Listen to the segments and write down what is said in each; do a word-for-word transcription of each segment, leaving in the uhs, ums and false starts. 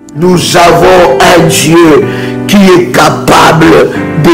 Nous avons un Dieu qui est capable de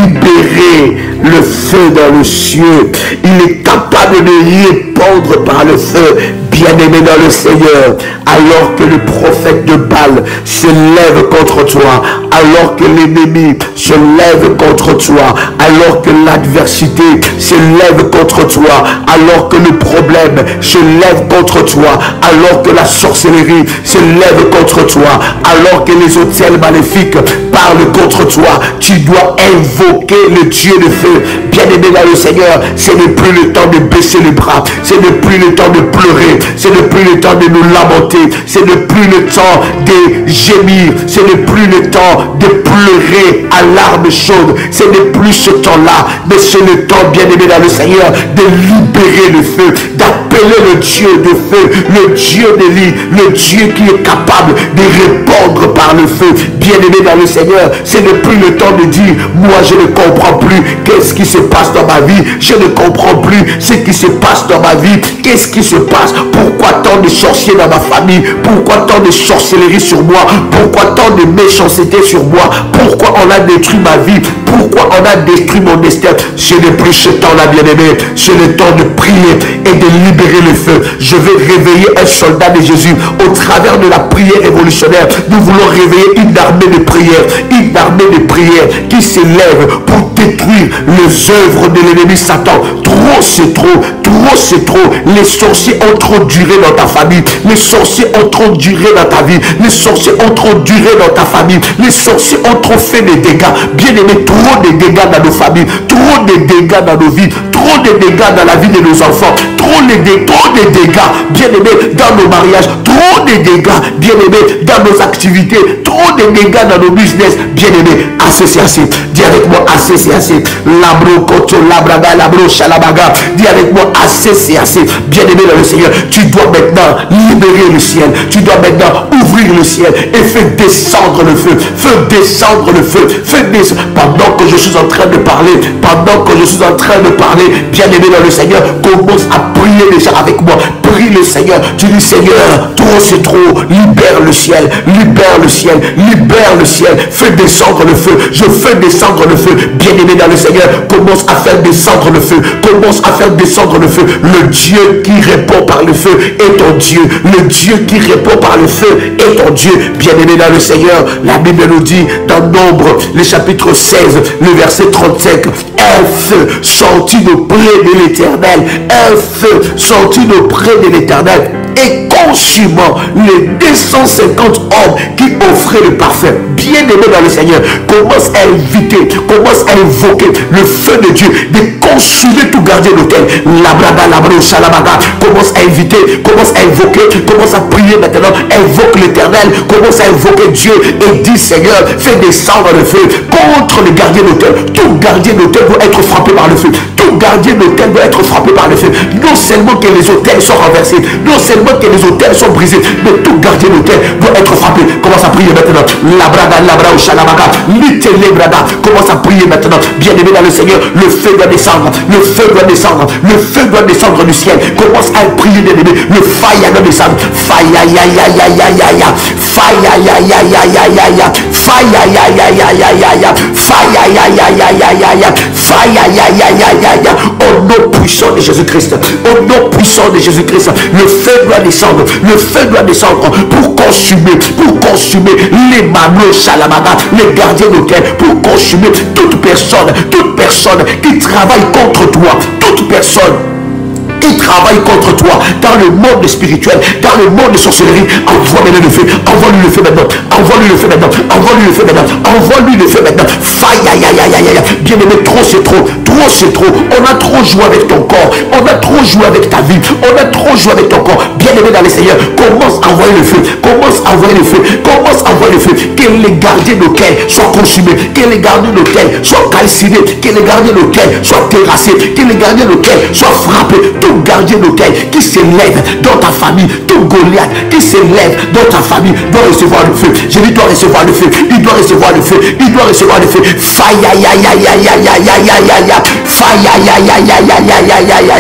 libérer le feu dans le ciel. Il est capable de répandre par le feu. Bien-aimé dans le Seigneur, alors que le prophète de Baal se lève contre toi, alors que l'ennemi se lève contre toi, alors que l'adversité se lève contre toi, alors que le problème se lève contre toi, alors que la sorcellerie se lève contre toi, alors que les hôtels maléfiques parlent contre toi, tu dois invoquer le Dieu de feu. Bien-aimé dans le Seigneur, ce n'est plus le temps de baisser les bras, ce n'est plus le temps de pleurer, ce n'est plus le temps de nous lamenter, ce n'est plus le temps de gémir, ce n'est plus le temps de pleurer à larmes chaudes, ce n'est plus ce temps-là, mais c'est le temps, bien-aimé dans le Seigneur, de libérer le feu, d'appeler le Dieu de feu, le Dieu d'Élie, le Dieu qui est capable de répondre par le feu. Bien-aimé dans le Seigneur, ce n'est plus le temps de dire, moi je ne comprends plus qu'est-ce qui se passe dans ma vie, je ne comprends plus ce qui se passe dans ma vie, qu'est-ce qui se passe, pourquoi tant de sorciers dans ma famille, pourquoi tant de sorcellerie sur moi, pourquoi tant de méchanceté sur moi, pourquoi on a détruit ma vie, pourquoi on a détruit mon destin. Ce n'est plus ce temps-là, bien-aimé, c'est le temps de prier et de libérer le feu. Je vais réveiller un soldat de Jésus au travers de la prière révolutionnaire. Nous voulons réveiller une armée de prière, une armée de prière qui s'élève pour détruire les œuvres de l'ennemi Satan. Trop c'est trop, trop c'est trop. Les sorciers ont trop duré dans ta famille, les sorciers ont trop duré dans ta vie, les sorciers ont trop duré dans ta famille, les sorciers ont trop fait des dégâts. Bien aimé, trop de dégâts dans nos familles, trop de dégâts dans nos vies, trop de dégâts dans la vie de nos enfants, trop de, dé trop de dégâts, bien aimé, dans nos mariages, trop de dégâts, bien aimé, dans nos activités, trop de dégâts dans nos business. Bien aimé, assez c'est assez. Dis avec moi, assez c'est assez. Labro koto labraga labro shalabaga. Dis avec moi, assez c'est assez. Bien aimé dans le Seigneur, tu dois maintenant libérer le ciel, tu dois maintenant ouvrir le ciel et faire descendre le feu, faire descendre le feu, faire descendre. Pendant que je suis en train de parler, pendant que je suis en train de parler, bien aimé dans le Seigneur, commence à prier déjà avec moi. Prie le Seigneur. Tu dis, Seigneur, trop c'est trop. Libère le ciel, libère le ciel, libère le ciel. Fais descendre le feu. Je fais descendre le feu. Bien aimé dans le Seigneur, commence à faire descendre le feu. Commence à faire descendre le feu. Le Dieu qui répond par le feu est ton Dieu. Le Dieu qui répond par le feu est ton Dieu. Bien aimé dans le Seigneur, la Bible nous dit dans Nombre, le chapitre seize, le verset trente-cinq, un feu sorti de près de l'Éternel, un feu sorti de près de l'Éternel et consumant les deux cent cinquante hommes qui offraient le parfum. Bien aimé dans le Seigneur, commence à inviter, commence à invoquer le feu de Dieu, de consumer tout gardien d'hôtel. Labraga, labro, shalabaga. Commence à inviter, commence à invoquer, commence à prier maintenant, invoque l'Éternel, commence à invoquer Dieu et dit, Seigneur, fais descendre le feu contre les gardiens d'hôtel. Tout gardien d'hôtel doit être frappé par le feu. Tout gardien d'hôtel doit être frappé par le feu. Non seulement que les hôtels sont renversés, non seulement que les hôtels sont brisés, mais tout gardien d'hôtel doit être frappé. Commence à prier maintenant. Labraga, labra, shalabaga, litele braga. Commence à prier maintenant. Bien aimé dans le Seigneur, le feu doit descendre, le feu doit descendre, le feu doit descendre du ciel. Commence à prier, bien aimé. Le fire doit descendre. Fire, ya, ya, ya, ya, ya, ya. Fire, ya, ya, ya, ya, ya, ya. Fire, ya, ya, ya, ya, ya, ya. Fire, ya, ya, ya, ya, ya, ya. Fire, ya, ya, ya, ya, ya. Au nom puissant de Jésus-Christ, au nom puissant de Jésus-Christ, le feu doit descendre, le feu doit descendre pour consumer, pour consumer les manos Shalamaga, les gardiens d'hôtel, pour consumer toute personne, toute personne qui travaille contre toi, toute personne qui travaille contre toi dans le monde spirituel, dans le monde de sorcellerie. Envoie maintenant le feu, envoie-lui le feu maintenant, envoie-lui le feu maintenant, envoie-lui le feu maintenant, envoie-lui le feu maintenant. Faille, aïe, aïe, aïe, aïe, aïe. Bien aimé, trop c'est trop, trop c'est trop. On a trop joué avec ton corps, on a trop joué avec ta vie, on a trop joué avec ton corps. Bien aimé dans les Seigneurs, commence à envoyer le feu, commence à envoyer le feu, commence à envoyer le feu. Que les gardiens d'hôtel soient consumés, que les gardiens d'hôtel soient calcinés, que les gardiens d'hôtel soient terrassés, que les gardiens d'hôtel soient frappés. Tout gardien d'hôtel qui s'élève dans ta famille, tout Goliath qui s'élève dans ta famille doit recevoir le feu. Je lui dois recevoir le feu, il doit recevoir le feu, il doit recevoir le feu. Faille, aïe, aïe, aïe, aïe, aïe, aïe, aïe, aïe, aïe, faille, aïe, aïe, aïe, aïe, aïe, aïe, aïe, aïe,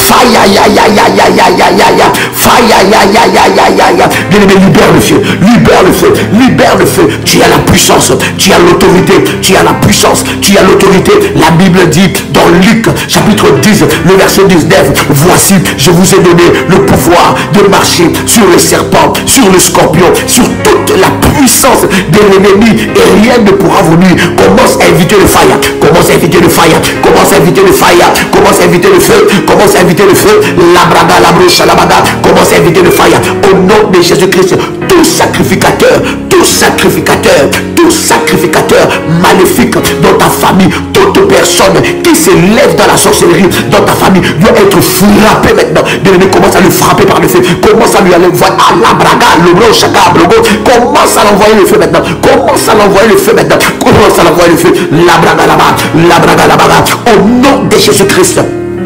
Fire, ya, ya, ya, ya, ya, ya, ya, ya. Fire, ya, ya, ya, ya, ya, ya. Bien-aimé, libère le feu, libère le feu, libère le feu. Tu as la puissance, tu as l'autorité, tu as la puissance, tu as l'autorité. La Bible dit dans Luc chapitre dix, le verset dix-neuf, voici, je vous ai donné le pouvoir de marcher sur le serpent, sur le scorpion, sur toute la puissance de l'ennemi, et rien ne pourra vous nuire. Commence à inviter le fire, commence à inviter le fire, commence à inviter le fire, commence à inviter le feu, commence à inviter le feu, la braga, la broche, la baga, commence à inviter le fire. Au nom de Jésus-Christ, tout sacrificateur, tout sacrificateur, tout sacrificateur maléfique dans ta famille, toute personne qui se lève dans la sorcellerie dans ta famille doit être frappé maintenant. Bien-aimé, commence à le frapper par le feu, commence à lui aller voir à la braga, le blanc, chaka, blogo, commence à l'envoyer le feu maintenant, commence à l'envoyer le feu maintenant, commence à l'envoyer le feu, la braga là-bas, la braga là-bas, au nom de Jésus-Christ.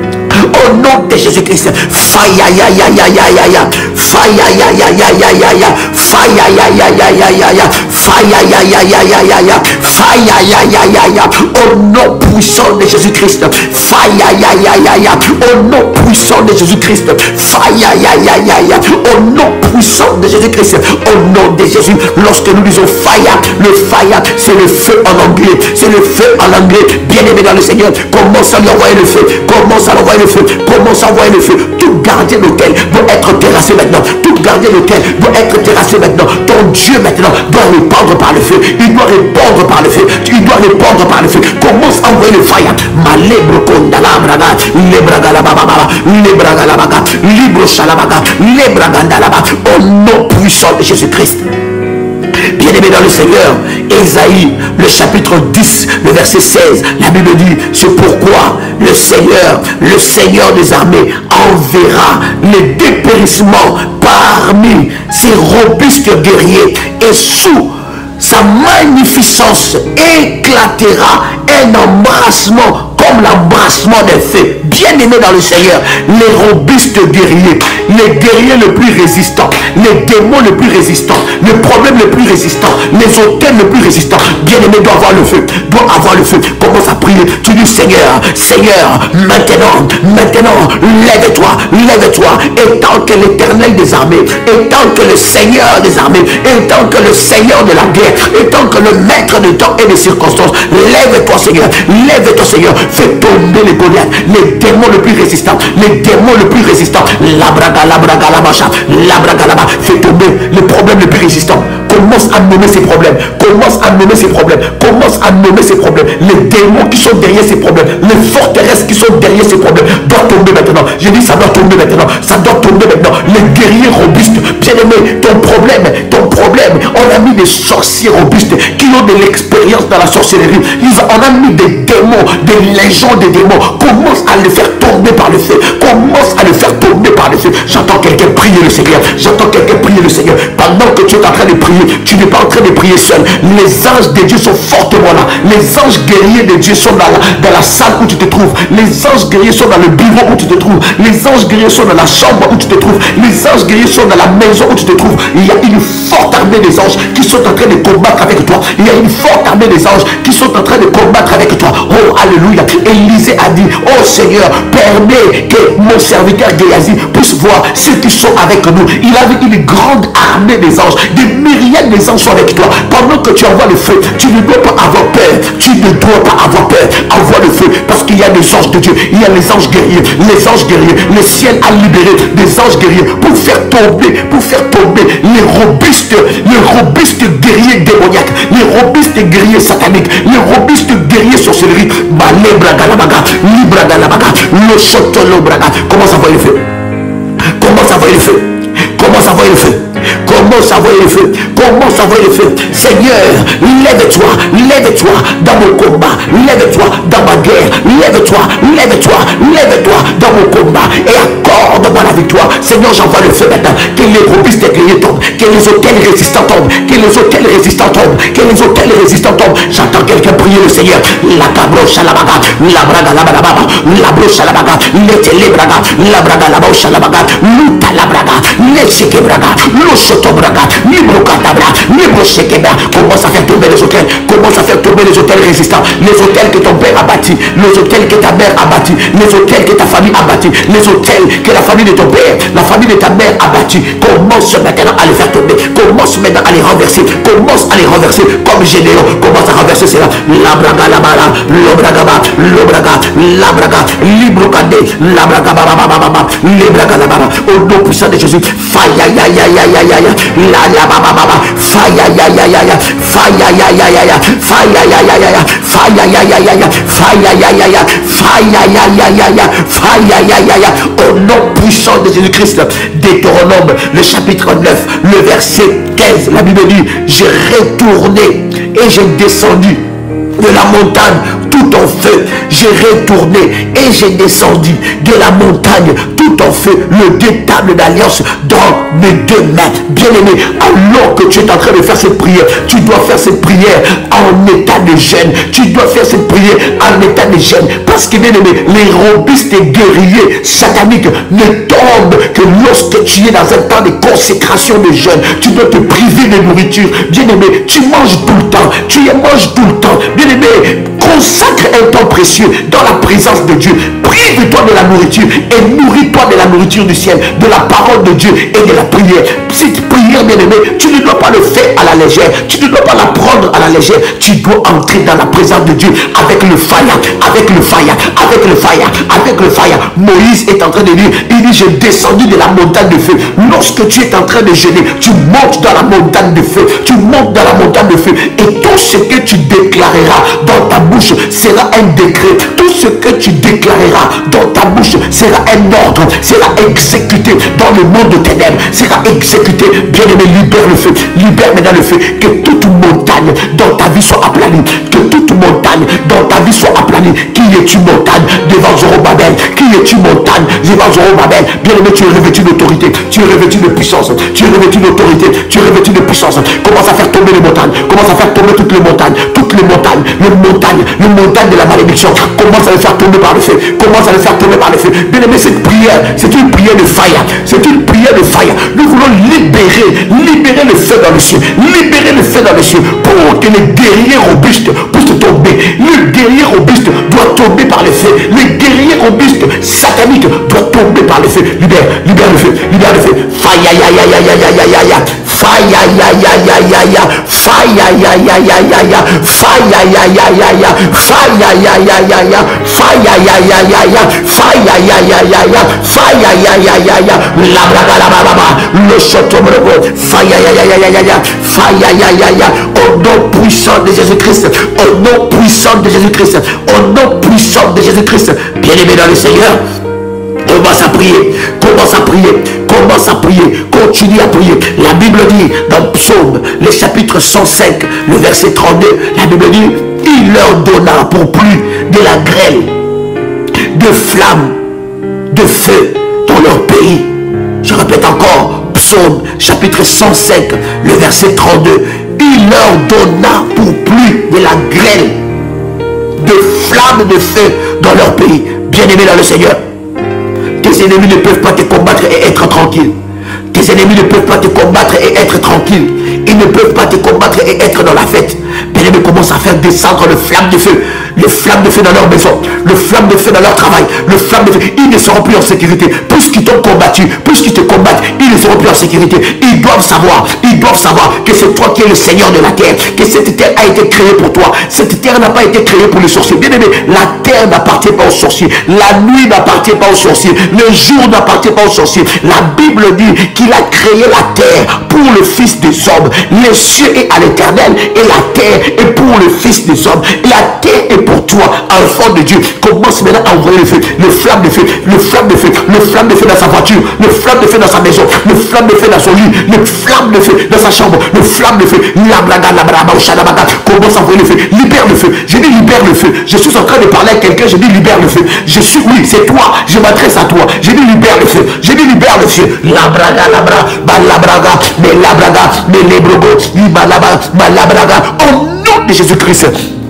Au nom de Jésus-Christ, fire, ya, ya, ya, ya, ya, ya, fire, ya, ya, ya, ya, ya, ya, fire, ya, ya, ya, ya, ya, ya, fire, ya, ya, ya, ya, ya, ya, fire, ya, ya, ya, ya, au nom puissant de Jésus-Christ, fire, ya, ya, ya, ya, au nom puissant de Jésus-Christ, fire, ya, ya, ya, ya, au nom puissant de Jésus-Christ, au nom de Jésus. Lorsque nous disons fire, le fire, c'est le feu en anglais, c'est le feu en anglais. Bien-aimé dans le Seigneur, commence à lui envoyer le feu, commence à l'envoyer le feu, commence à envoyer le feu. Tout gardien d'hôtel doit être terrassé maintenant, tout gardien d'hôtel doit être terrassé maintenant. Ton Dieu maintenant doit répandre par le feu, il doit répandre par le feu, il doit répandre par le feu. Commence à envoyer le fire. Malèbre kondalabraga, lebraga la baba, lebraga la baga, libre shalabaga, lebraga ndalaba, au nom puissant de Jésus-Christ. Bien-aimé dans le Seigneur, Ésaïe, le chapitre dix, le verset seize, la Bible dit, c'est pourquoi le Seigneur, le Seigneur des armées, enverra les dépérissements parmi ses robustes guerriers, et sous sa magnificence éclatera un embrassement comme l'embrassement des feux. Bien-aimés dans le Seigneur, les robustes guerriers, les guerriers les plus résistants, les démons les plus résistants, les problèmes les plus résistants, les hôtels les plus résistants, bien-aimés doivent avoir le feu, doivent avoir le feu. Commence à prier, tu dis Seigneur, Seigneur, maintenant, maintenant, lève-toi, lève-toi, et tant que l'Éternel des armées, et tant que le Seigneur des armées, et tant que le Seigneur de la guerre, et tant que le maître du temps et des circonstances, lève-toi Seigneur, lève-toi Seigneur, fais tomber les Goliaths, les démons les plus résistants, les démons les plus résistants, la braga, la braga, la macha, la braga, la macha, fais tomber les problèmes les plus résistants. Commence à nommer ces problèmes, commence à nommer ces problèmes, commence à nommer ces problèmes. Les démons qui sont derrière ces problèmes, les forteresses qui sont derrière ces problèmes doivent tomber maintenant. J'ai dit ça doit tomber maintenant, ça doit tomber maintenant. Les guerriers robustes, bien aimé, ton problème, ton problème, on a mis des sorciers robustes qui ont de l'expérience dans la sorcellerie. On a mis des démons, des légions de démons. Commence à les faire tomber par le feu, commence à les faire tomber par le feu. J'entends quelqu'un prier le Seigneur, j'entends quelqu'un prier le Seigneur. Pendant que tu es en train de prier, tu n'es pas en train de prier seul. Les anges de Dieu sont fortement là. Les anges guerriers de Dieu sont dans la, dans la salle où tu te trouves. Les anges guerriers sont dans le bureau où tu te trouves. Les anges guerriers sont dans la chambre où tu te trouves. Les anges guerriers sont dans la maison où tu te trouves. Il y a une forte armée des anges qui sont en train de combattre avec toi. Il y a une forte armée des anges qui sont en train de combattre avec toi. Oh, alléluia. Élisée a dit, oh Seigneur, permets que mon serviteur Géasi puisse voir ceux qui sont avec nous. Il avait une grande armée des anges, des myriades des anges sont avec toi. Pendant que tu envoies le feu, tu ne dois pas avoir peur. Tu ne dois pas avoir peur. Envoie le feu, parce qu'il y a des anges de Dieu. Il y a les anges guerriers, les anges guerriers. Le ciel a libéré des anges guerriers pour faire tomber, pour faire tomber les robustes, les robustes guerriers démoniaques, les robustes guerriers sataniques, les robustes guerriers sorcellerie. Commence à envoyer le feu. Commence à envoyer le feu. Commence à envoyer le feu. Commence à envoyer le feu. Commence à envoyer le feu. Seigneur, lève-toi, lève-toi dans mon combat. Lève-toi dans ma guerre. Lève-toi, lève-toi, lève-toi dans mon combat. Et à accorde dans la victoire. Seigneur, j'envoie le feu maintenant. Que les robustes grillés tombent, que les hôtels résistants tombent, que les hôtels résistants tombent, que les hôtels résistants tombent. J'entends quelqu'un prier le Seigneur. La cabroche à la baga, la braga la baga, la broche à la baga, les télébraga, la braga la broche à la baga, l'outa la braga, les sekebraga, le choto braga, libro catabra, libro sekebra. Commence à faire tomber les hôtels, commence à faire tomber les hôtels résistants, les hôtels que ton père a bâtis, les hôtels que ta mère a bâtis, les hôtels que ta famille a bâtis, les hôtels que la famille de ton père, la famille de ta mère a bâtis. Commence maintenant à les faire tomber, commence maintenant à les renverser, commence à les renverser comme Gédéon, commence à renverser cela. La braga la bala, le braga ba, le braga, la braga, libro cadé, la braga ba ba ba ba ba, le braga la bala. Au nom puissant de Jésus, faille ya ya ya ya ya ya, la la ba ba ba ba, faille ya ya ya ya ya, faille ya ya ya ya ya, faille ya ya ya ya, faille ya ya ya ya, faille ya ya ya ya, faille ya ya ya ya ya, faille ya ya ya ya. Au nom puissant de Jésus-Christ, Deutéronome, le chapitre neuf, le verset quinze, la Bible dit, j'ai retourné et j'ai descendu de la montagne tout en feu, j'ai retourné et j'ai descendu de la montagne tout en feu le détable d'alliance dans mes deux mains. Bien-aimé, alors que tu es en train de faire cette prière, tu dois faire cette prière en état de jeûne, tu dois faire cette prière en état de jeûne, parce que bien-aimé, les robustes et guerriers sataniques ne tombent que lorsque tu es dans un temps de consécration de jeûne. Tu dois te priver de nourriture. Bien-aimé, tu manges tout le temps, tu manges tout le temps. Bien-aimé, consacre un temps précieux dans la présence de Dieu. Prive-toi de la nourriture et nourris-toi de la nourriture du ciel, de la parole de Dieu et de la prière. Cette prière, bien-aimé, tu ne dois pas le faire à la légère, tu ne dois pas la prendre à la légère. Tu dois entrer dans la présence de Dieu avec le fire, avec le fire, avec le fire, avec le fire. Moïse est en train de dire, il dit, j'ai descendu de la montagne de feu. Lorsque tu es en train de jeûner, tu montes dans la montagne de feu, tu montes dans la montagne de feu, et tout ce que tu déclareras dans ta bouche sera un décret. Tout ce que tu déclareras dans ta bouche sera un ordre, sera exécuté dans le monde de ténèbres, sera exécuté. Bien-aimé, libère le feu, libère maintenant le feu, que toute montagne dans ta vie soit aplanie, que toute montagne dans ta vie soit aplanie. Qui es-tu montagne devant Zorobabel? Qui es-tu montagne devant Zorobabel? Bien-aimé, tu es revêtu d'autorité, tu es revêtu de puissance, tu es revêtu d'autorité, tu es revêtu de puissance. Commence à faire tomber les montagnes, commence à faire tomber toutes les montagnes, toutes les montagnes, les montagnes, les montagnes de la malédiction. Commence à les faire tomber par le feu, commence à les faire tomber par le feu. Bien-aimé, cette prière, c'est une prière de fire, c'est une prière de fire. Nous voulons libérer, libérer le feu dans le ciel, libérer le feu dans le ciel pour que les guerriers robustes puissent tomber. Le guerrier robuste doit tomber par le feu. Le guerrier robuste satanique doit tomber par le feu. Libère, libère le feu, libère le feu. Fire, ya, ya, ya, ya, ya, ya, ya. Fire, ya, ya, ya, ya, ya. Fire, ya, ya, ya, ya, ya. Fire, ya, ya, ya, ya. Fire, ya, ya, ya, ya. Fire, ya, ya, ya, ya. Fire, ya, ya, ya, ya. Fire, ya, ya, ya, ya. La braga, la baba, le chotombrego. Fire, ya, ya, ya, ya, ya. Fire, ya, ya, ya. Au nom puissant de Jésus-Christ, au nom puissant de Jésus-Christ, au nom puissant de Jésus-Christ, bien-aimé dans le Seigneur, commence à prier, commence à prier, commence à prier, continue à prier. La Bible dit dans Psaume, le chapitre cent cinq, le verset trente-deux, la Bible dit, il leur donna pour plus de la grêle, de flammes, de feu dans leur pays. Je répète encore, Psaume, chapitre cent cinq, le verset trente-deux, il leur donna pour plus de la grêle, de flammes de feu dans leur pays. Bien-aimé dans le Seigneur, tes ennemis ne peuvent pas te combattre et être tranquille. Tes ennemis ne peuvent pas te combattre et être tranquille. Ils ne peuvent pas te combattre et être dans la fête. Bien-aimé, commence à faire descendre le flamme de feu. Le flamme de feu dans leur maison. Le flamme de feu dans leur travail. Le flamme de feu. Ils ne seront plus en sécurité. Puisqu'ils t'ont combattu, puisqu'ils te combattent, ils ne seront plus en sécurité. Ils doivent savoir, ils doivent savoir que c'est toi qui es le Seigneur de la terre. Que cette terre a été créée pour toi. Cette terre n'a pas été créée pour les sorciers. Bien-aimé, la terre n'appartient pas aux sorciers. La nuit n'appartient pas aux sorciers. Le jour n'appartient pas aux sorciers. La Bible dit qu'il a créé la terre pour le Fils des hommes. Les cieux est à l'Éternel et la terre est pour le Fils des hommes. La terre est pour toi, enfant de Dieu. Commence maintenant à envoyer le feu, le flamme de feu, le flamme de feu, le flamme de feu dans sa voiture, le flamme de feu dans sa maison, le flamme de feu dans son lit, le le flamme de feu dans sa chambre, le flamme de feu, la blaga, la blaga, commence à envoyer le feu, libère le feu, j'ai dit libère le feu, je suis en train de parler à quelqu'un, j'ai dit libère le feu, je suis, oui, c'est toi, je m'adresse à toi, j'ai dit libère le feu, j'ai dit libère le feu, la braga, la braga, la braga, mais la braga, mais les brogos, la braga, au nom de Jésus-Christ,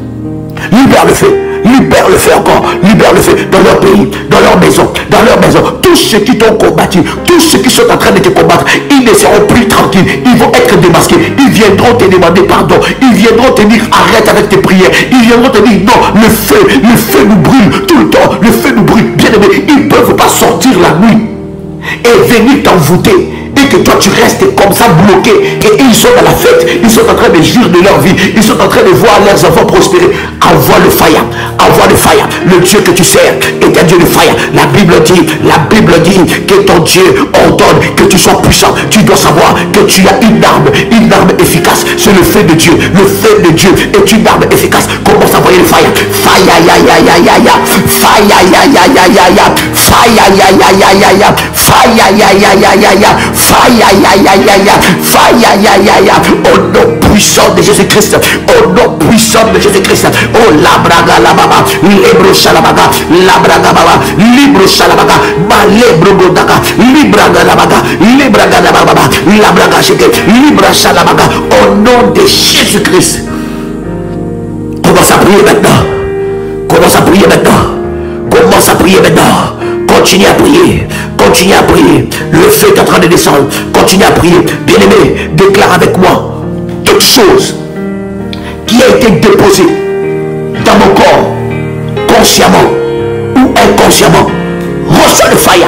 libère le feu. Libère le feu encore, libère le feu dans leur pays, dans leur maison, dans leur maison. Tous ceux qui t'ont combattu, tous ceux qui sont en train de te combattre, ils ne seront plus tranquilles, ils vont être démasqués, ils viendront te demander pardon, ils viendront te dire arrête avec tes prières, ils viendront te dire non, le feu, le feu nous brûle tout le temps, le feu nous brûle, bien aimé, ils ne peuvent pas sortir la nuit et venir t'envoûter. Et que toi tu restes comme ça bloqué, et ils sont dans la fête, ils sont en train de jouir de leur vie, ils sont en train de voir leurs enfants prospérer. Envoie le fire, envoie le fire, le Dieu que tu sers est un Dieu de fire. La Bible dit, la Bible dit que ton Dieu ordonne que tu sois puissant. Tu dois savoir que tu as une arme, une arme efficace, c'est le feu de Dieu. Le feu de Dieu est une arme efficace. Commence à envoyer le fire, fire, ya ya ya ya ya, fire, ya ya ya ya ya, fire, ya ya ya ya ya, fire, ya ya ya ya ya. Fire, ya ya ya ya, fire, ya ya ya, au nom puissant de Jésus-Christ, au nom puissant de Jésus-Christ, oh la braga la baba, libro shalabaga, la braga baba, libro shalabaga, ma libro godaga, libraga la baga, libraga la baba, la braga sheke, libra shalabaga, au nom de Jésus-Christ. Commence à prier maintenant, commence à prier maintenant, commence à prier maintenant. Continue à prier, continue à prier. Le feu est en train de descendre. Continue à prier. Bien-aimé, déclare avec moi toute chose qui a été déposée dans mon corps, consciemment ou inconsciemment, reçoit le fire.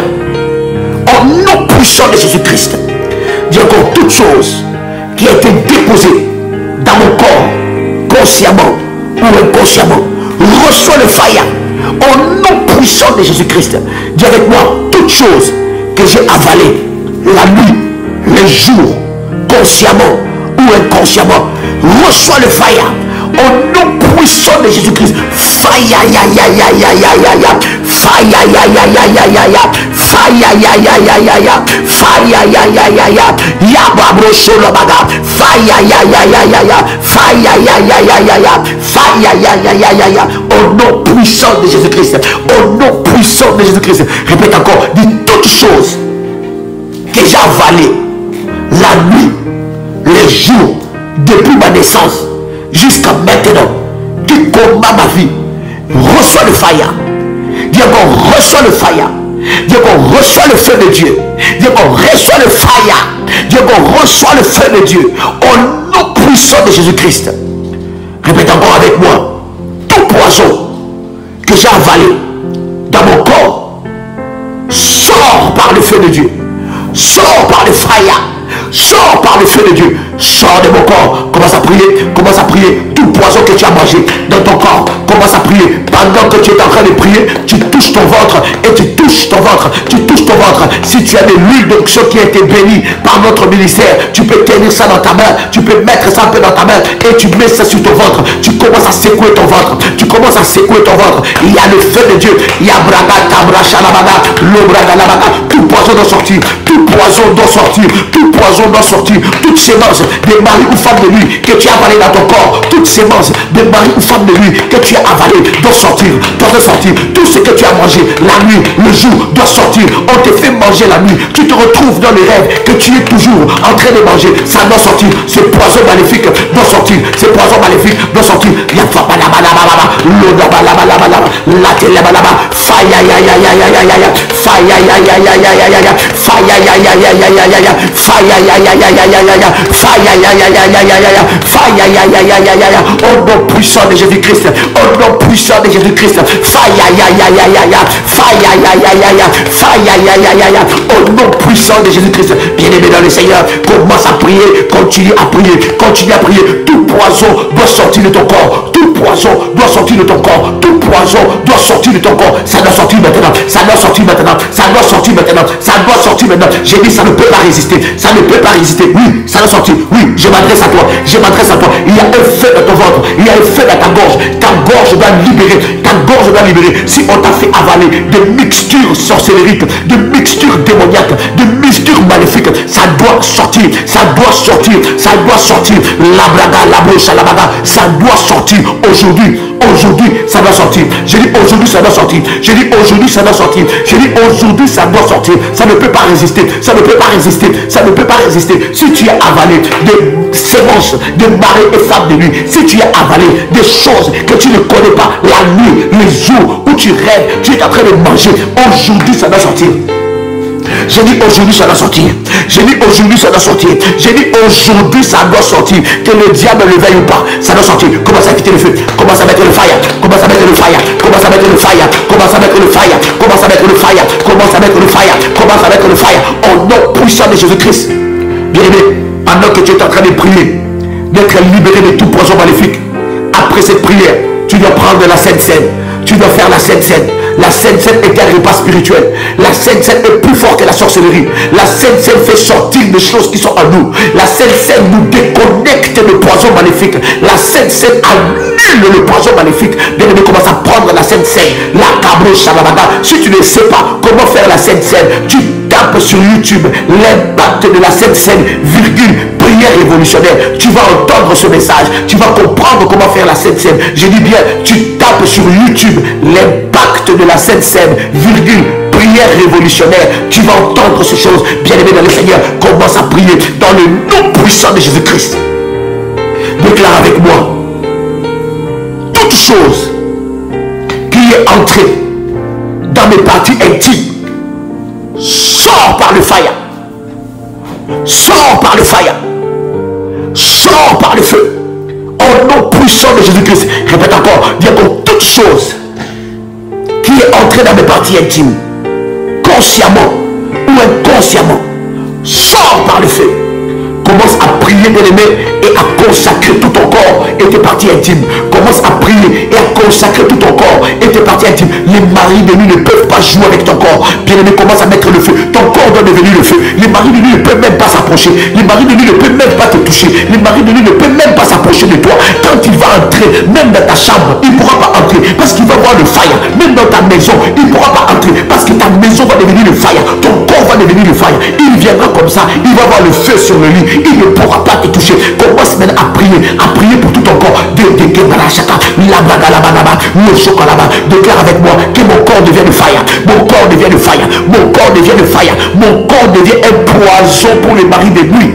Au nom puissant de Jésus-Christ. Dis encore toute chose qui a été déposée dans mon corps, consciemment ou inconsciemment, reçoit le fire. Au nom puissant de Jésus-Christ. Dis avec moi, toute chose que j'ai avalée la nuit, le jour, consciemment ou inconsciemment, reçois le fire. Au nom puissant de Jésus-Christ. Fire, ya ya ya ya ya ya ya. Fire, ya ya ya ya ya ya. Fire, ya ya ya ya ya. Fire, ya ya ya ya. Ya babro sholo baga. Fire, ya ya ya ya ya. Fire, ya ya ya ya ya. Fire, ya ya ya ya ya. Au nom puissant de Jésus-Christ. Au nom puissant de Jésus-Christ. Répète encore. Dis toutes choses que j'ai avalées la nuit, les jours, depuis ma naissance jusqu'à maintenant, qui combat ma vie, reçois le fire. Dis encore, reçois le fire. Dis encore, reçois le feu de Dieu. Dis encore, reçois le fire. Dis encore, reçois le feu de Dieu. Au nom puissant de Jésus-Christ. Répète encore avec moi. Tout poison que j'ai avalé dans mon corps, sort par le feu de Dieu. Sort par le fire. Sors par le feu de Dieu. Sors de mon corps. Commence à prier. Commence à prier. Tout poison que tu as mangé dans ton corps. Commence à prier. Pendant que tu es en train de prier, tu touches ton ventre. Et tu touches ton ventre. Tu touches ton ventre. Si tu as de l'huile d'onction qui a été bénie par notre ministère, tu peux tenir ça dans ta main. Tu peux mettre ça un peu dans ta main. Et tu mets ça sur ton ventre. Tu commences à secouer ton ventre. Tu commences à secouer ton ventre. Il y a le feu de Dieu. Il y a braga, tabra, shalabaga, lo braga, labaga. Tout poison doit sortir. Tout poison doit sortir. Tout poison doit sortir. Toutes sémences de mari ou femme de lui que tu as avalé dans ton corps, toutes sémences de mari ou femme de lui que tu as avalé doivent sortir, doivent sortir. Tout ce que tu as mangé la nuit, le jour doit sortir. On te fait manger la nuit, tu te retrouves dans les rêves que tu es toujours en train de manger, ça doit sortir. Ce poison maléfique doit sortir. Ce poison maléfique doit sortir. Ya fa ba la ba la ba la ba, lo la ba la ba la ba la ba, la te la ba la ba, fa ya ya ya ya ya ya ya ya, fa ya ya ya ya ya ya ya ya, fa ya ya ya ya ya ya ya ya, fa ya ya ya ya ya ya ya ya, fa ya ya ya ya ya ya ya ya, fa ya ya ya ya ya ya ya. Au nom puissant de Jésus-Christ, au nom puissant de Jésus-Christ, fa ya ya ya ya ya ya, fa ya ya ya ya ya, fa ya ya ya ya ya. Au nom puissant de Jésus-Christ, bien-aimé dans le Seigneur, commence à prier, continue à prier, continue à prier. Tout poison doit sortir de ton corps, tout poison doit sortir de ton corps, tout poison poison doit sortir de ton corps. Ça doit sortir maintenant. Ça doit sortir maintenant. Ça doit sortir maintenant. Ça doit sortir maintenant. J'ai dit, ça ne peut pas résister. Ça ne peut pas résister. Oui, ça doit sortir. Oui, je m'adresse à toi. Je m'adresse à toi. Il y a un feu dans ton ventre. Il y a un feu dans ta gorge. Ta gorge doit libérer. Ta gorge doit libérer. Si on t'a fait avaler de mixtures sorcériques, de mixtures démoniaques, de mixtures maléfiques, ça doit sortir. Ça doit sortir. Ça doit sortir. La braga, la bouche, la baga. Ça doit sortir aujourd'hui. Aujourd'hui, ça doit sortir. J'ai dit aujourd'hui, ça doit sortir. J'ai dit aujourd'hui, ça doit sortir. J'ai dit aujourd'hui, ça doit sortir. Ça ne peut pas résister. Ça ne peut pas résister. Ça ne peut pas résister. Si tu as avalé des sémences de marée et femmes de nuit, si tu as avalé des choses que tu ne connais pas, la nuit, les jours où tu rêves, tu es en train de manger, aujourd'hui, ça doit sortir. J'ai dit aujourd'hui ça doit sortir. J'ai dit aujourd'hui ça doit sortir. J'ai dit aujourd'hui ça doit sortir. Que le diable le veille ou pas, ça doit sortir. Commence à quitter le feu. Commence à mettre le fire. Commence à mettre le fire. Commence à mettre le fire. Commence à mettre le fire. Commence à mettre le fire. Commence à mettre le fire. Commence à mettre le fire. Au nom puissant de Jésus-Christ. Bien aimé, pendant que tu es en train de prier, d'être libéré de tout poison maléfique, après cette prière, tu dois prendre la Sainte Seine. Tu dois faire la Sainte Seine. La Sainte Seine est un repas spirituel. La Sainte Seine est plus forte que la sorcellerie. La Sainte Seine fait sortir des choses qui sont en nous. La Sainte Seine nous déconnecte le poison maléfique. La Sainte Seine annule le poison maléfique. Bien-aimé, commence à prendre la Sainte Seine. La cabro shalabada. Si tu ne sais pas comment faire la Sainte Seine, tu tapes sur YouTube l'impact de la Sainte Seine, virgule, prière révolutionnaire. Tu vas entendre ce message. Tu vas comprendre comment faire la Sainte Seine. Je dis bien, tu tapes sur YouTube l'impact de la Sainte Seine, virgule, prière révolutionnaire. Tu vas entendre ces choses. Bien-aimé dans le Seigneur, commence à prier dans le nom puissant de Jésus-Christ. Déclare avec moi: toute chose qui est entrée dans mes parties intimes, sort par le fire. Sort par le fire. Sort par le feu. Au nom puissant de Jésus-Christ. Répète encore. Dis encore: toute chose qui est entrée dans mes parties intimes, consciemment ou inconsciemment, sort par le feu. Commence à prier, bien-aimé, et à consacrer tout ton corps et tes parties intimes. Commence à prier et à consacrer tout ton corps et tes parties intimes. Les maris de nuit ne peuvent pas jouer avec ton corps. Bien-aimé, commence à mettre le feu. Ton corps doit devenir le feu. Les maris de nuit ne peuvent même pas s'approcher. Les maris de nuit ne peuvent même pas te toucher. Les maris de nuit ne peuvent même pas s'approcher de toi. Quand il va entrer, même dans ta chambre, il ne pourra pas entrer parce qu'il va voir le fire. Même dans ta maison, il ne pourra pas entrer parce que ta maison va devenir le fire. Ton corps va devenir le fire. Il viendra comme ça. Il va voir le feu sur le lit. Il ne pourra pas te toucher. Commence maintenant à prier, à prier pour tout ton corps. De déclare avec moi que mon corps devient le fire. Mon corps devient le fire. Mon corps devient le fire. Mon corps devient un poison pour les maris de nuit.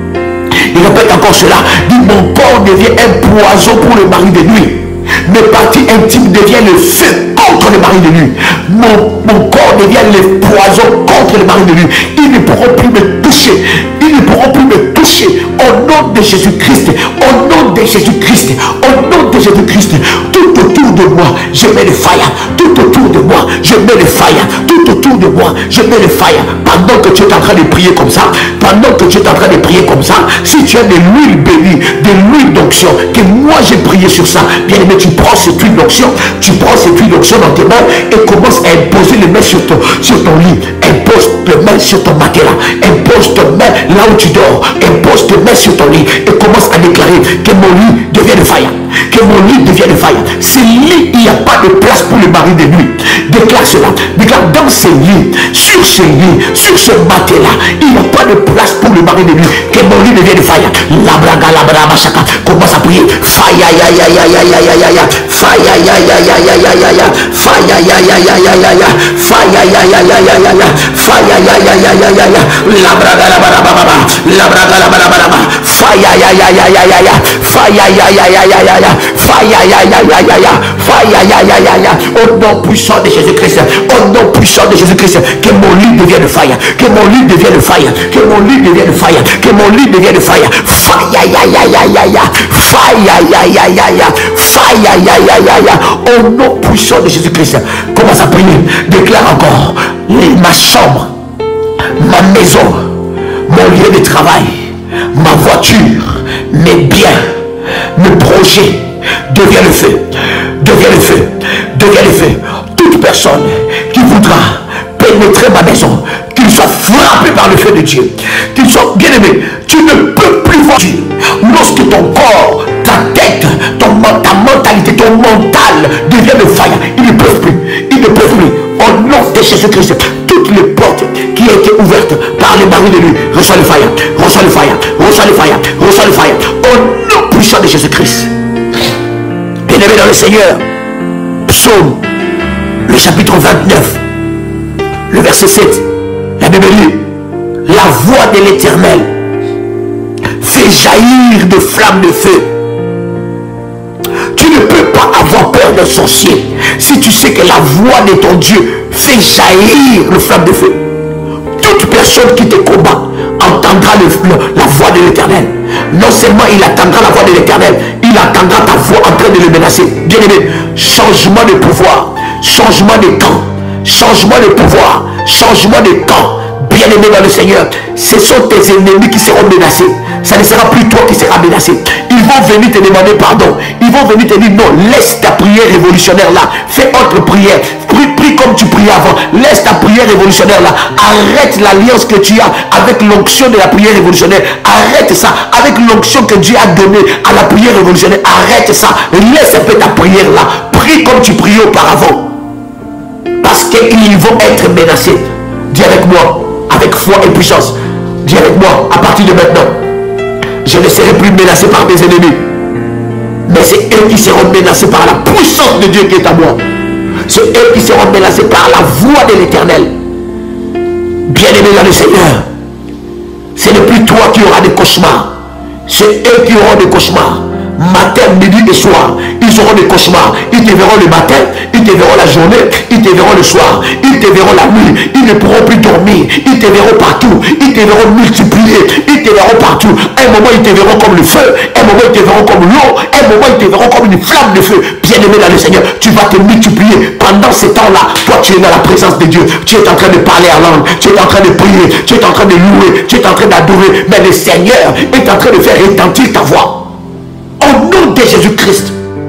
Il répète encore cela. Dit: mon corps devient un poison pour les maris de nuit. Mes parties intimes deviennent le feu contre les maris de nuit. Mon, mon corps devient le poison contre les maris de nuit. Ils ne pourront plus me toucher. Ils ne pourront plus me toucher. Au nom de Jésus-Christ. Au nom de Jésus-Christ. Au nom de Jésus-Christ. Tout autour de moi, je mets le fire. Tout autour de moi, je mets le fire. Tout autour de moi, je mets le fire. Pendant que tu es en train de prier comme ça, pendant que tu es en train de prier comme ça, si tu as de l'huile bénie, de l'huile d'onction, que moi j'ai prié sur ça, bien aimé, tu prends cette huile d'onction, tu prends cette huile d'onction dans tes mains et commence à imposer les mains sur ton, sur ton lit. Impose tes mains sur ton matelas. Impose tes mains là où tu dors. Impose tes mains sur ton lit et commence à déclarer que mon lit devient le fire. Que mon lit devienne le fire. Ce lit, il n'y a pas de place pour le mari de nuit. Déclare cela. Déclare dans ce lit, sur ce lit, sur ce matelas, il n'y a pas de place pour le mari de nuit. Que mon lit devienne le fire. La braga, la braga, chaka. Commence à prier. Fire, ya, ya, ya, ya, ya, ya, ya, ya. Fire, ya, ya, ya, ya, ya, ya, ya. Fire, ya, ya, ya, ya, ya, ya. Fire, ya, ya, ya, ya, ya, ya. Fire, ya, ya, ya, ya, ya, ya. La braga, la braga, baba. La braga, la braga, baba. Fire, ya, ya, ya, ya, ya, ya. Fire, ya, ya, ya, ya, ya, ya. Fire, ya, ya, ya, ya, ya. Fire, ya, ya, ya, ya. Au nom puissant de Jésus-Christ. Au nom puissant de Jésus-Christ. Que mon lit devienne fire. Que mon lit devienne fire. Que mon lit devienne fire. Que mon lit devienne fire. Fire, ya, ya, ya, ya, ya. Fire, ya, ya, ya, ya. Fire, ya, ya, ya, ya. Au nom puissant de Jésus-Christ. Commence à prier. Déclare encore. Ma chambre, ma maison, mon lieu de travail, ma voiture, mes biens, mes projets, devient le feu, devient le feu, devient le feu. Toute personne qui voudra pénétrer ma maison, qu'il soit frappé par le feu de Dieu, qu'il soit bien aimé, tu ne peux plus voir Dieu. Lorsque ton corps, ta tête, ton, ta mentalité, ton mental devient le fire, ils ne peuvent plus, ils ne peuvent plus. Au nom de Jésus-Christ, toutes les portes qui ont été ouvertes par les maris de lui, reçois le fire, reçois le fire, reçois le fire, reçois le fire. Au nom puissant de Jésus-Christ. Bien-aimé dans le Seigneur, Psaume, le chapitre vingt-neuf, le verset sept, la Bible dit, la voix de l'Éternel fait jaillir de flammes de feu. Tu ne peux pas avoir peur d'un sorcier si tu sais que la voix de ton Dieu fait jaillir le flamme de feu. Toute personne qui te combat entendra le, le, la voix de l'Éternel. Non seulement il attendra la voix de l'Éternel, il attendra ta voix en train de le menacer. Bien aimé, changement de pouvoir, changement de camp, changement de pouvoir, changement de camp. Bien aimé dans le Seigneur, ce sont tes ennemis qui seront menacés. Ça ne sera plus toi qui seras menacé. Ils vont venir te demander pardon. Ils vont venir te dire non, laisse ta prière révolutionnaire là. Fais autre prière. Prie, prie comme tu priais avant. Laisse ta prière révolutionnaire là. Arrête l'alliance que tu as avec l'onction de la prière révolutionnaire. Arrête ça. Avec l'onction que Dieu a donnée à la prière révolutionnaire. Arrête ça. Laisse un peu ta prière là. Prie comme tu priais auparavant. Parce qu'ils vont être menacés. Dis avec moi, avec foi et puissance. Dis avec moi, à partir de maintenant, je ne serai plus menacé par mes ennemis. Mais c'est eux qui seront menacés par la puissance de Dieu qui est à moi. C'est eux qui seront menacés par la voix de l'Éternel. Bien-aimé dans le Seigneur, ce n'est plus toi qui auras des cauchemars. C'est eux qui auront des cauchemars. Matin, midi et soir, ils auront des cauchemars. Ils te verront le matin, ils te verront la journée, ils te verront le soir, ils te verront la nuit. Ils ne pourront plus dormir. Ils te verront partout. Ils te verront multiplier. Ils te verront partout. Un moment, ils te verront comme le feu. Un moment, ils te verront comme l'eau. Un moment, ils te verront comme une flamme de feu. Bien-aimé dans le Seigneur, tu vas te multiplier. Pendant ce temps-là, toi, tu es dans la présence de Dieu. Tu es en train de parler en langue. Tu es en train de prier. Tu es en train de louer. Tu es en train d'adorer. Mais le Seigneur est en train de faire retentir ta voix. Au nom de Jésus-Christ,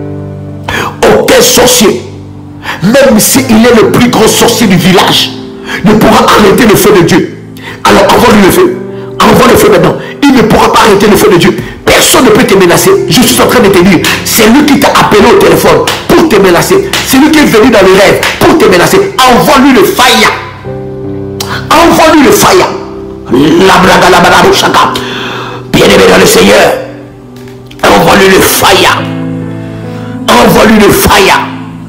aucun sorcier, même s'il est le plus grand sorcier du village, ne pourra arrêter le feu de Dieu. Alors envoie-lui le feu. Envoie le feu maintenant. Il ne pourra pas arrêter le feu de Dieu. Personne ne peut te menacer. Je suis en train de te dire, c'est lui qui t'a appelé au téléphone pour te menacer. C'est lui qui est venu dans le rêve pour te menacer. Envoie-lui le fire. Envoie-lui le fire. La blague, la blague, chacun. Bien-aimé dans le Seigneur, envoie-lui le fire. Envoie-lui le fire.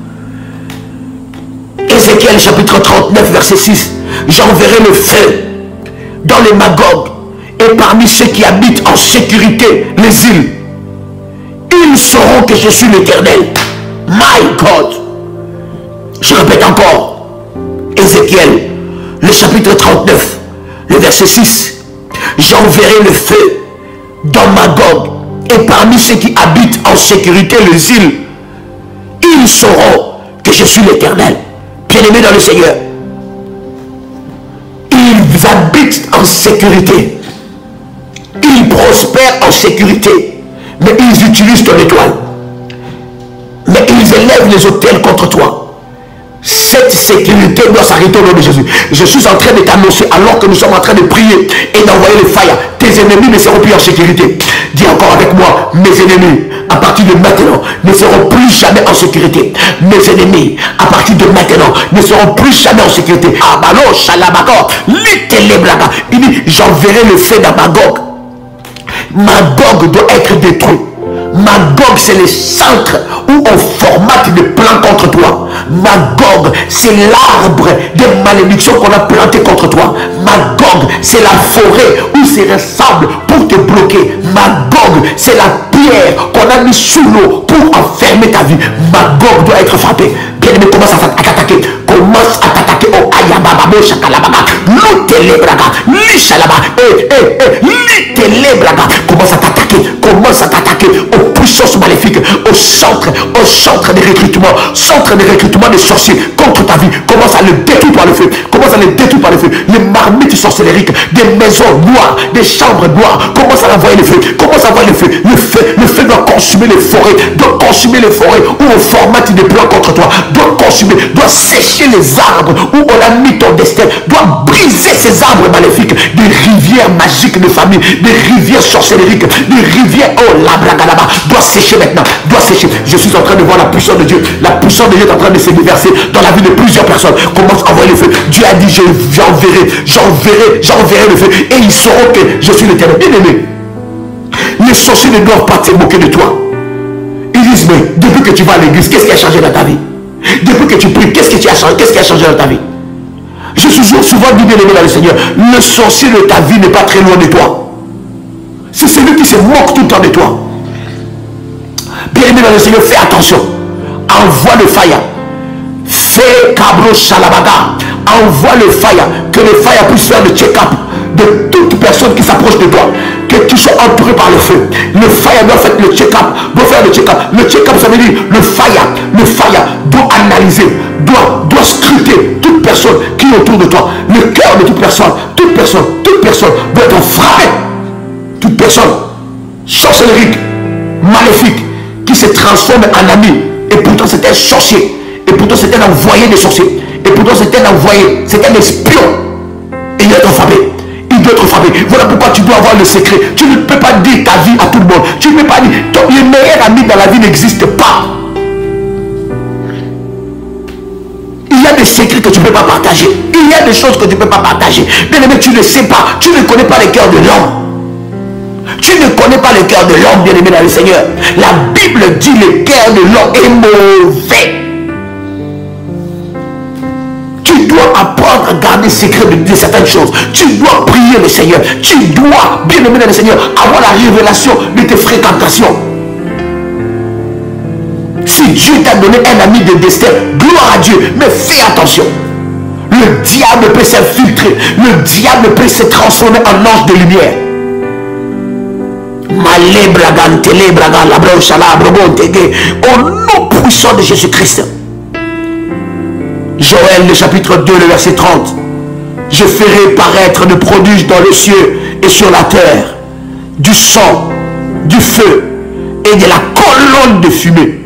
Ézéchiel chapitre trente-neuf verset six. J'enverrai le feu dans les Magogues et parmi ceux qui habitent en sécurité les îles. Ils sauront que je suis l'Éternel. My God. Je répète encore. Ézéchiel, le chapitre trente-neuf, le verset six. J'enverrai le feu dans Magog et parmi ceux qui habitent en sécurité les îles. Ils sauront que je suis l'Éternel. Bien-aimés dans le Seigneur, ils habitent en sécurité. Ils prospèrent en sécurité. Mais ils utilisent ton étoile. Mais ils élèvent les autels contre toi. Cette sécurité doit s'arrêter au nom de Jésus. Je suis en train de t'annoncer alors que nous sommes en train de prier et d'envoyer le fire. Tes ennemis ne seront plus en sécurité. Dis encore avec moi, mes ennemis, à partir de maintenant, ne seront plus jamais en sécurité. Mes ennemis, à partir de maintenant, ne seront plus jamais en sécurité. Ah, bah non, Shalabakor, l'Iteleblaga. Il dit, j'enverrai le feu dans Magog. Magog doit être détruit. Magog, c'est le centre où on formate des plans contre toi. Magog, c'est l'arbre des malédictions qu'on a planté contre toi. Magog, c'est la forêt où se ressemble pour te bloquer. Magog, c'est la pierre qu'on a mis sous l'eau pour enfermer ta vie. Magog doit être frappé. Bien-aimé, commence à t'attaquer. Commence à t'attaquer au Ayabababo Shakalabaga. L'Utelebraga. L'Ishalaba. Eh, eh, eh. L'Itelebraga. Commence à t'attaquer. Commence à t'attaquer aux puissances maléfiques, au centre, au centre de recrutement, centre de recrutement des sorciers contre ta vie. Commence à le détruire par le feu. Commence à le détruire par le feu. Les marmites sorcellériques, des maisons noires, des chambres noires. Commence à envoyer le feu. Commence à envoyer le feu. Le feu, le feu doit consumer les forêts, doit consumer les forêts où on formate des plans contre toi, doit consumer, doit sécher les arbres où on a mis ton destin, doit briser ces arbres maléfiques, des rivières magiques de famille, des rivières sorcellériques, des rivières, oh la blagadaba, doit sécher maintenant, doit sécher. Je suis en train de voir la puissance de Dieu, la puissance de Dieu est en train de se déverser dans la vie de plusieurs personnes. Commence à envoyer le feu. Dieu a dit, j'enverrai, j'enverrai, j'enverrai le feu et ils sauront que je suis l'Éternel. Bien aimé, les sorciers ne doivent pas se moquer de toi. Ils disent, mais depuis que tu vas à l'église, qu'est-ce qui a changé dans ta vie? Depuis que tu pries, qu'est-ce qui a changé, qu'est-ce qui a changé dans ta vie? Je suis souvent dit, bien aimé dans le Seigneur, le sorcier de ta vie n'est pas très loin de toi. C'est celui qui se moque tout le temps de toi. Bien aimé dans le Seigneur, fais attention. Envoie le fire. Fais cabro shalabaga. Envoie le fire. Que le fire puisse faire le check-up de toute personne qui s'approche de toi. Que tu sois entouré par le feu. Le fire doit faire le check-up. Doit faire le check-up. Le check-up, ça veut dire le fire. Le fire doit analyser. Doit, doit scruter toute personne qui est autour de toi. Le cœur de toute personne. Toute personne. Toute personne doit être frappée. Toute personne sorcellérique, maléfique, qui se transforme en ami. Et pourtant c'était un sorcier. Et pourtant c'était un envoyé des sorciers. Et pourtant c'était un envoyé. C'était un espion. Et il doit être frappé. Il doit être frappé. Voilà pourquoi tu dois avoir le secret. Tu ne peux pas dire ta vie à tout le monde. Tu ne peux pas dire. Ton, les meilleurs amis dans la vie n'existent pas. Il y a des secrets que tu ne peux pas partager. Il y a des choses que tu ne peux pas partager. Bien aimé, tu ne sais pas. Tu ne connais pas le cœur de l'homme. Tu ne connais pas le cœur de l'homme, bien-aimé dans le Seigneur. La Bible dit le cœur de l'homme est mauvais. Tu dois apprendre à garder secret de, de certaines choses. Tu dois prier le Seigneur. Tu dois, bien-aimé dans le Seigneur, avoir la révélation de tes fréquentations. Si Dieu t'a donné un ami de destin, gloire à Dieu, mais fais attention. Le diable peut s'infiltrer. Le diable peut se transformer en ange de lumière. Au nom puissant de Jésus-Christ. Joël, le chapitre deux, le verset trente. Je ferai paraître de prodiges dans les cieux et sur la terre, du sang, du feu et de la colonne de fumée.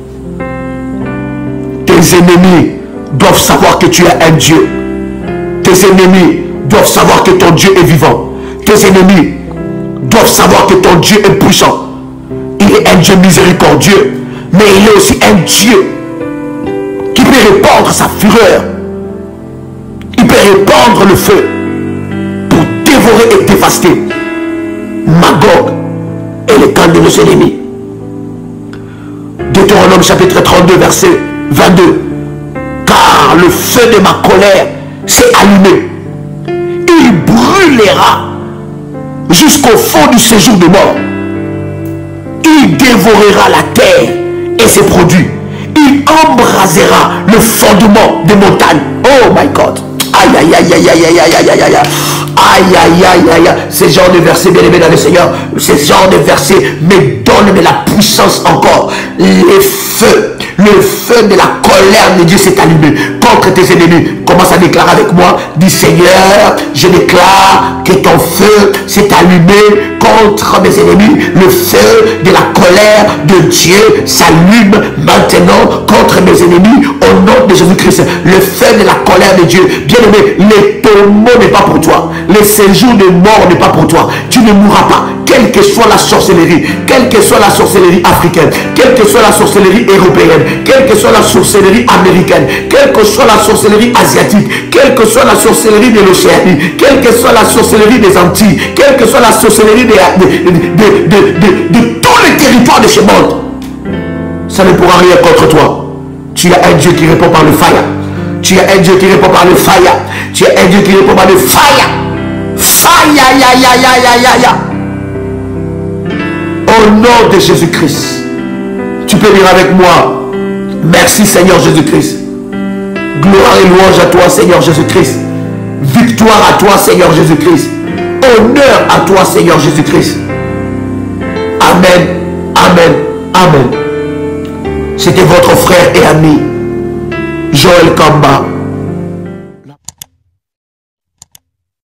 Tes ennemis doivent savoir que tu as un Dieu. Tes ennemis doivent savoir que ton Dieu est vivant. Tes ennemis doivent savoir que ton Dieu est puissant. Il est un Dieu miséricordieux, mais il est aussi un Dieu qui peut répandre sa fureur. Il peut répandre le feu pour dévorer et dévaster Magog et les camps de nos ennemis. Deutéronome chapitre trente-deux, verset vingt-deux. Car le feu de ma colère s'est allumé. Il brûlera jusqu'au fond du séjour de mort. Il dévorera la terre et ses produits. Il embrasera le fondement des montagnes. Oh my God. Aïe aïe aïe aïe aïe aïe aïe aïe aïe. Aïe aïe aïe aïe aïe. Ces genres de versets, bien aimés dans le Seigneur, ces genres de versets me donnent de la puissance encore. Les feux, le feu de la colère de Dieu s'est allumé contre tes ennemis. Commence à déclarer avec moi. Dis Seigneur, je déclare que ton feu s'est allumé contre mes ennemis. Le feu de la colère de Dieu s'allume maintenant contre mes ennemis au nom de Jésus-Christ. Le feu de la colère de Dieu. Bien aimé, le tombeau n'est pas pour toi. Le séjour de mort n'est pas pour toi. Tu ne mourras pas. Quelle que soit la sorcellerie, quelle que soit la sorcellerie africaine, quelle que soit la sorcellerie européenne, quelle que soit la sorcellerie américaine, quelle que soit la sorcellerie asiatique, quelle que soit la sorcellerie de l'Océanie, quelle que soit la sorcellerie des Antilles, quelle que soit la sorcellerie de, de, de, de, de, de tous les territoires de ce monde, ça ne pourra rien contre toi. Tu as un Dieu qui répond par le fire. Tu as un Dieu qui répond par le fire. Tu as un Dieu qui répond par le fire. Fire, ya, ya, ya, ya, ya, ya. Au nom de Jésus-Christ, tu peux dire avec moi, merci Seigneur Jésus-Christ. Gloire et louange à toi Seigneur Jésus-Christ. Victoire à toi Seigneur Jésus-Christ. Honneur à toi Seigneur Jésus-Christ. Amen, amen, amen. C'était votre frère et ami Joël Kamba.